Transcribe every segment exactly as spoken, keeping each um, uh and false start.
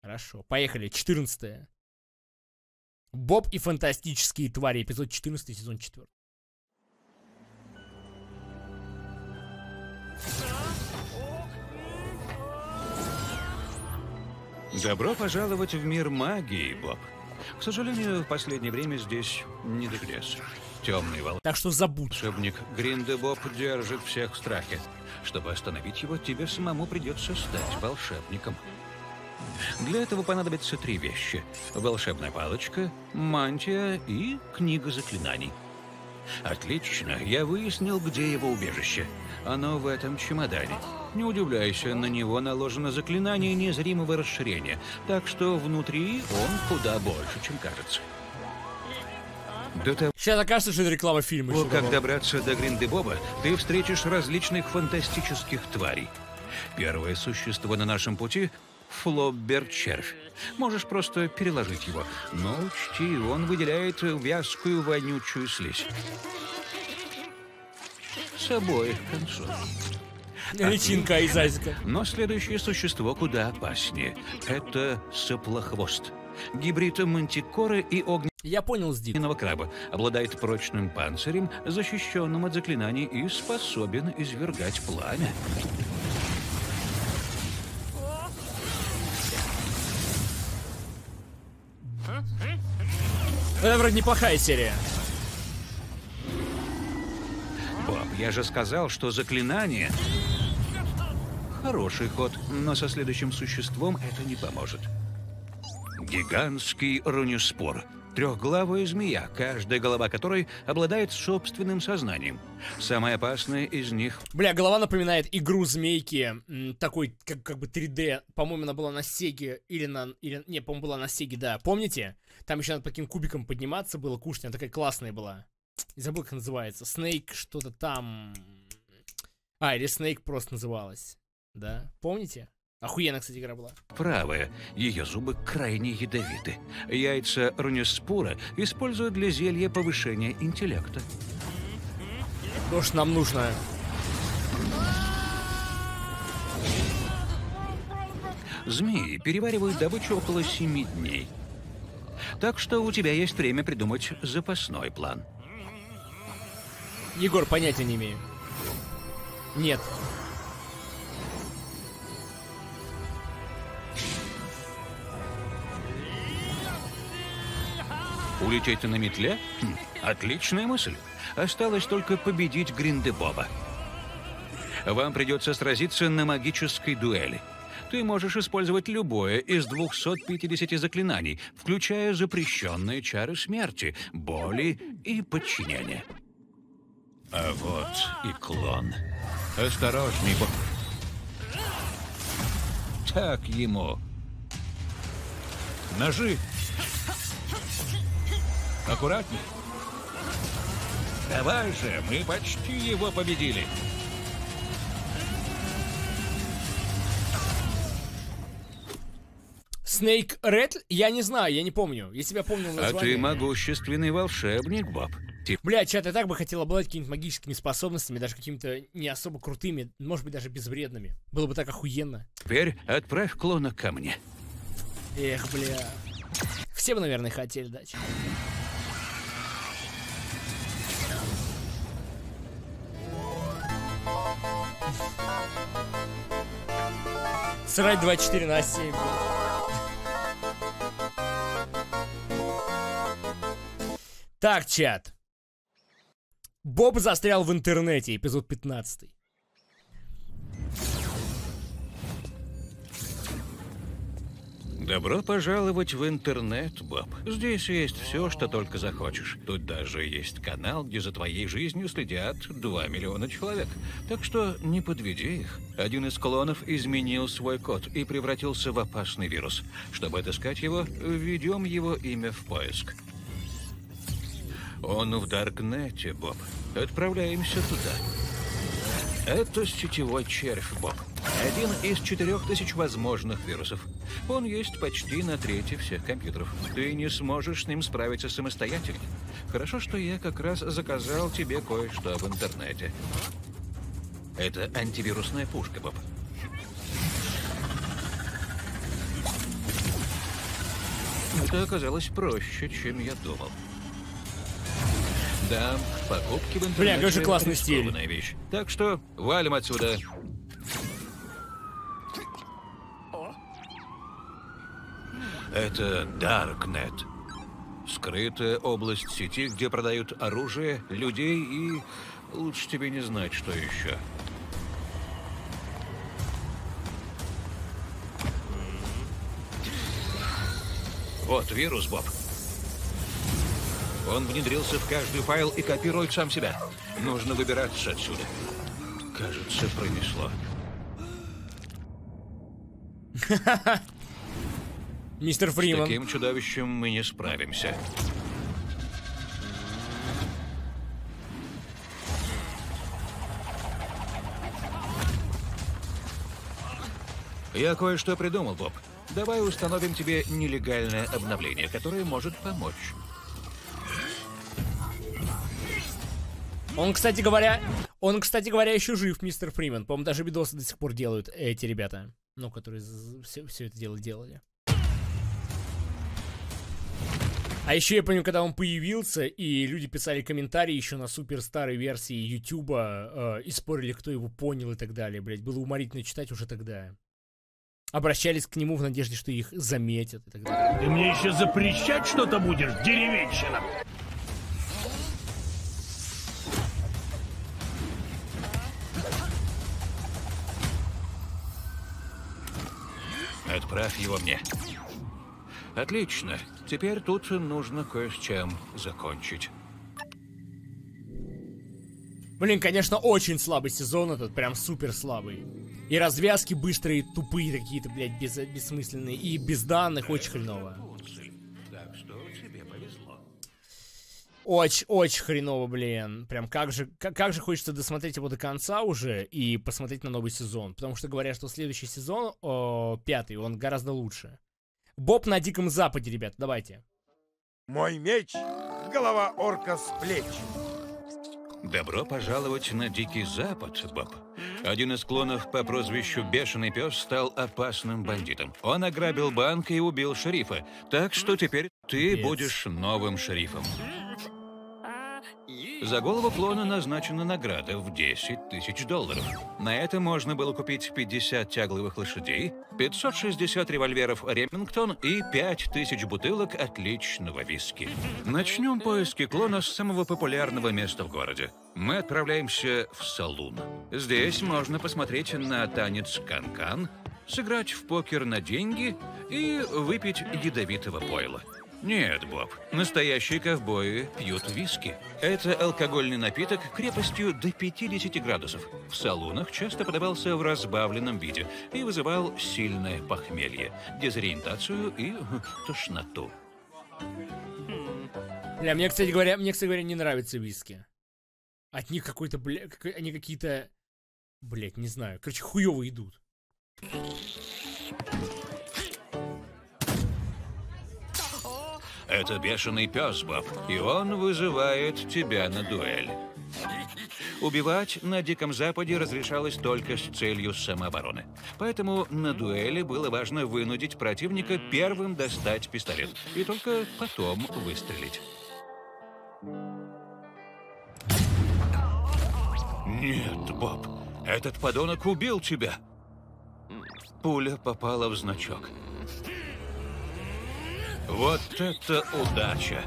Хорошо, поехали. четырнадцатое. Боб и фантастические твари. Эпизод четырнадцатый, сезон четвёртый. Добро пожаловать в мир магии, Боб. К сожалению, в последнее время здесь не до чудес. Темный Так что забудь. волшебник Гриндебоб держит всех в страхе. Чтобы остановить его, тебе самому придется стать волшебником. Для этого понадобятся три вещи. Волшебная палочка, мантия и книга заклинаний. Отлично, я выяснил, где его убежище. Оно в этом чемодане. Не удивляйся, на него наложено заклинание незримого расширения, так что внутри он куда больше, чем кажется. До того, Сейчас окажется, что это реклама фильма. еще, как Боб. добраться до Гриндебоба, ты встретишь различных фантастических тварей. Первое существо на нашем пути — Флоббер-червь. Можешь просто переложить его, но учти, он выделяет вязкую вонючую слизь. С обоих концов. Личинка из Айзека. Но следующее существо куда опаснее. Это соплохвост. Гибрид мантикоры и Я понял, Сдик. огненного краба. Обладает прочным панцирем, защищенным от заклинаний и способен извергать пламя. Это вроде неплохая серия. Боб, я же сказал, что заклинание... Хороший ход, но со следующим существом это не поможет. Гигантский рунюспор. Трехглавая змея, каждая голова которой обладает собственным сознанием. Самая опасная из них... Бля, голова напоминает игру змейки. м, Такой, как, как бы три дэ. По-моему, она была на Сеге. Или на... Или, не, по-моему, была на Сеге, да. Помните? Там еще надо по таким кубикам подниматься было, кушать. Она такая классная была. Не забыл, как называется. Снейк что-то там... А, или Снейк просто называлась. Да? Помните? Охуенно, кстати, игра была. Правая. Ее зубы крайне ядовиты. Яйца рунюспора используют для зелья повышения интеллекта. То, что нам нужно. Змеи переваривают добычу около семи дней. Так что у тебя есть время придумать запасной план. Егор, понятия не имею. Нет. Улететь на метле? Хм, отличная мысль. Осталось только победить Гриндебоба. Вам придется сразиться на магической дуэли. Ты можешь использовать любое из двухсот пятидесяти заклинаний, включая запрещенные чары смерти, боли и подчинения. А вот и клон. Осторожней, Боб. Так ему. Ножи. Аккуратней. Давай же, мы почти его победили. Снейк Ред? Я не знаю, я не помню. Если бы я помнил А название. ты могущественный волшебник, Боб. Ты Бля, чат, я так бы хотел обладать какими-то магическими способностями, даже какими-то не особо крутыми, может быть, даже безвредными. Было бы так охуенно. теперь отправь клона ко мне. Эх, бля. Все бы, наверное, хотели дать. Срать двадцать четыре на семь. Так, чат. Боб застрял в интернете, эпизод пятнадцатый. Добро пожаловать в интернет, Боб. Здесь есть все, что только захочешь. Тут даже есть канал, где за твоей жизнью следят два миллиона человек. Так что не подведи их. Один из клонов изменил свой код и превратился в опасный вирус. Чтобы отыскать его, введем его имя в поиск. Он в Даркнете, Боб. Отправляемся туда. Это сетевой червь, Боб. Один из четырех тысяч возможных вирусов. Он есть почти на трети всех компьютеров. Ты не сможешь с ним справиться самостоятельно. Хорошо, что я как раз заказал тебе кое-что в интернете. Это антивирусная пушка, Боб. Это оказалось проще, чем я думал. Да, покупки в интернете... Бля, какой же классный стиль. Вещь. Так что валим отсюда. Это Darknet. Скрытая область сети, где продают оружие, людей и... Лучше тебе не знать, что еще. Вот вирус, Боб. Он внедрился в каждый файл и копирует сам себя. Нужно выбираться отсюда. Кажется, пронесло. Мистер Фриман. С таким чудовищем мы не справимся. Я кое-что придумал, Боб. Давай установим тебе нелегальное обновление, которое может помочь. Он, кстати говоря, он, кстати говоря, еще жив, мистер Фриман. По-моему, даже видосы до сих пор делают эти ребята. Ну, которые все, все это дело делали. А еще я помню, когда он появился, и люди писали комментарии еще на супер старой версии Ютуба, э, и спорили, кто его понял и так далее, блять. Было уморительно читать уже тогда. Обращались к нему в надежде, что их заметят и так далее. Ты мне еще запрещать что-то будешь, деревенщина? Отправь его мне. Отлично. Теперь тут нужно кое с чем закончить. Блин, конечно, очень слабый сезон этот, прям супер слабый. И развязки быстрые, тупые какие-то, блядь, без, бессмысленные. И без данных очень хреново. Так что тебе повезло. Очень-очень хреново, блин. Прям как же, как, как же хочется досмотреть его до конца уже и посмотреть на новый сезон. Потому что говорят, что следующий сезон, о, пятый, он гораздо лучше. Боб на Диком Западе, ребят, давайте. Мой меч — голова орка с плеч. Добро пожаловать на Дикий Запад, Боб. Один из клонов по прозвищу Бешеный Пес стал опасным бандитом. Он ограбил банк и убил шерифа. Так что теперь ты Пец. будешь новым шерифом. За голову клона назначена награда в десять тысяч долларов. На это можно было купить пятьдесят тягловых лошадей, пятьсот шестьдесят револьверов Ремингтон и пять тысяч бутылок отличного виски. Начнем поиски клона с самого популярного места в городе. Мы отправляемся в салун. Здесь можно посмотреть на танец канкан, сыграть в покер на деньги и выпить ядовитого пойла. Нет, Боб, настоящие ковбои пьют виски. Это алкогольный напиток крепостью до пятидесяти градусов. В салунах часто подавался в разбавленном виде и вызывал сильное похмелье, дезориентацию и тошноту. Бля, мне, кстати говоря, мне, кстати говоря, не нравятся виски. От них какой-то, бля, какой, они какие-то, блять, не знаю, короче, хуёво идут. Это Бешеный Пес, Боб, и он вызывает тебя на дуэль. Убивать на Диком Западе разрешалось только с целью самообороны. Поэтому на дуэли было важно вынудить противника первым достать пистолет и только потом выстрелить. Нет, Боб, этот подонок убил тебя. Пуля попала в значок. Вот это удача!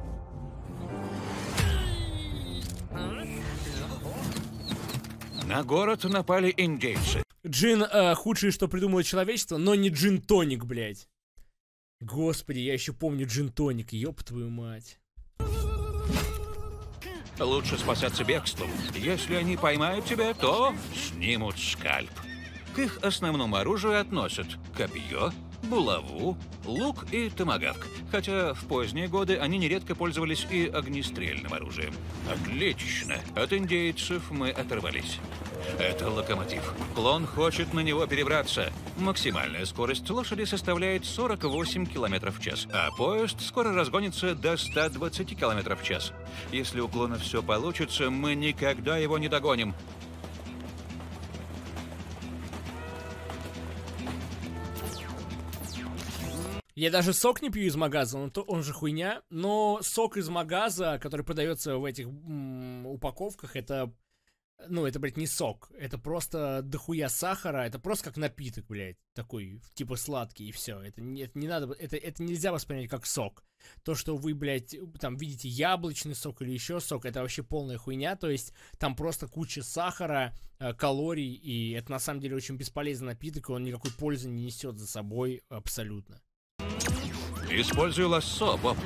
На город напали индейцы. Джин э, худшее, что придумало человечество, но не джин-тоник, блядь. Господи, я еще помню джин-тоник, ёб твою мать. Лучше спасаться бегством. Если они поймают тебя, то снимут скальп. К их основному оружию относят копье, булаву, лук и томагавк. Хотя в поздние годы они нередко пользовались и огнестрельным оружием. Отлично. От индейцев мы оторвались. Это локомотив. Клон хочет на него перебраться. Максимальная скорость лошади составляет сорок восемь километров в час, а поезд скоро разгонится до ста двадцати километров в час. Если у клона все получится, мы никогда его не догоним. Я даже сок не пью из магаза, он, то, он же хуйня. Но сок из магаза, который продается в этих м, упаковках, это... Ну, это, блядь, не сок. Это просто дохуя сахара. Это просто как напиток, блядь. Такой, типа сладкий, и все. Это не, это не надо... Это, это нельзя воспринять как сок. То, что вы, блядь, там видите яблочный сок или еще сок, это вообще полная хуйня. То есть там просто куча сахара, э, калорий, и это на самом деле очень бесполезный напиток, и он никакой пользы не несет за собой абсолютно. Используй лассо, Боб.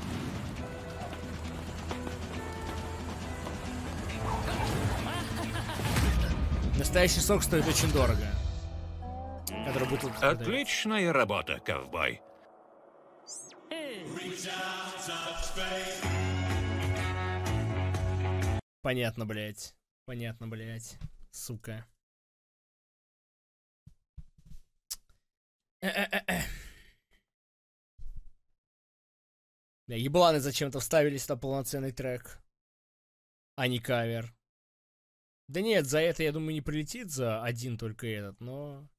Настоящий сок стоит очень дорого. Который будет тут продать. Отличная работа, ковбой. Понятно, блядь. Понятно, блядь. Сука. Э-э-э-э. Бля, ебланы зачем-то вставились на полноценный трек. А не кавер. Да нет, за это, я думаю, не прилетит, за один только этот, но...